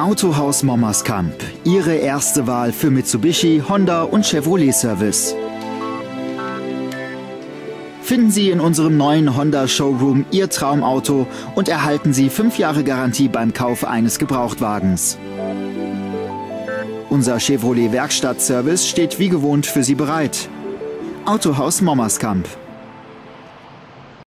Autohaus Mommerskamp, Ihre erste Wahl für Mitsubishi, Honda und Chevrolet Service. Finden Sie in unserem neuen Honda Showroom Ihr Traumauto und erhalten Sie 5 Jahre Garantie beim Kauf eines Gebrauchtwagens. Unser Chevrolet Werkstattservice steht wie gewohnt für Sie bereit. Autohaus Mommerskamp.